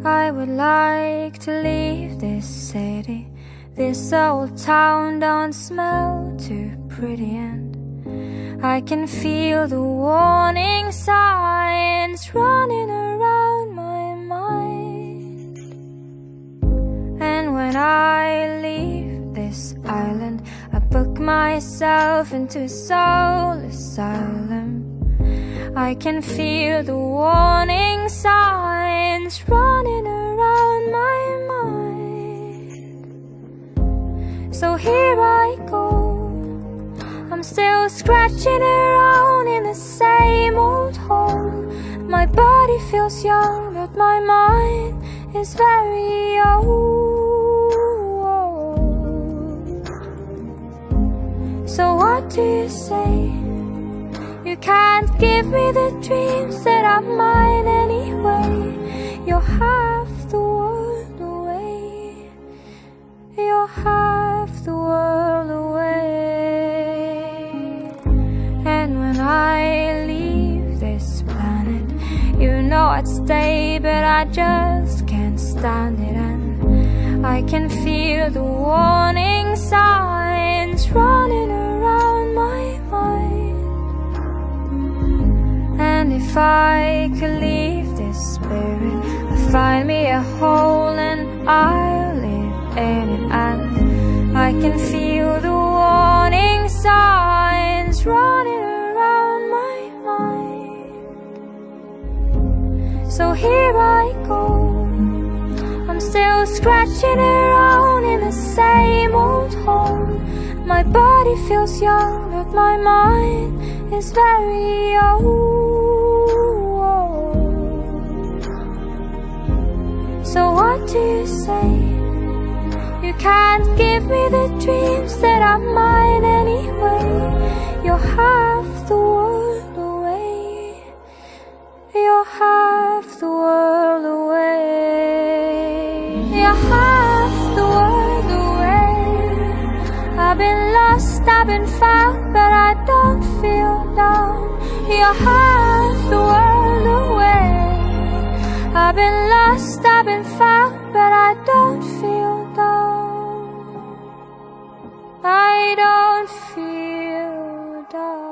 I would like to leave this city. This old town don't smell too pretty, and I can feel the warning signs running around my mind. And when I leave this island, I book myself into a soul asylum. I can feel the warning signs running around my mind. So here I go, I'm still scratching around in the same old hole. My body feels young, but my mind is very old. So what do you say? You can't give me the dreams that are mine anyway. You're half the world away. You're half the world away. And when I leave this planet, you know I'd stay, but I just can't stand it. And I can feel the warning signs running around my mind. And if I could leave this spirit, I'll find me a hole and I'll live in it. And I can feel the warning signs running around my mind. So here I go, I'm still scratching around in the same old hole. My body feels young, but my mind is very old. So what do you say? You can't give me the dreams that are mine anyway. You're half the world away. You're half the world away. You're half the world away. I've been lost, I've been found, but I don't feel down. You're half the world away. I've been lost, I've been found, but I don't feel down. I don't feel down.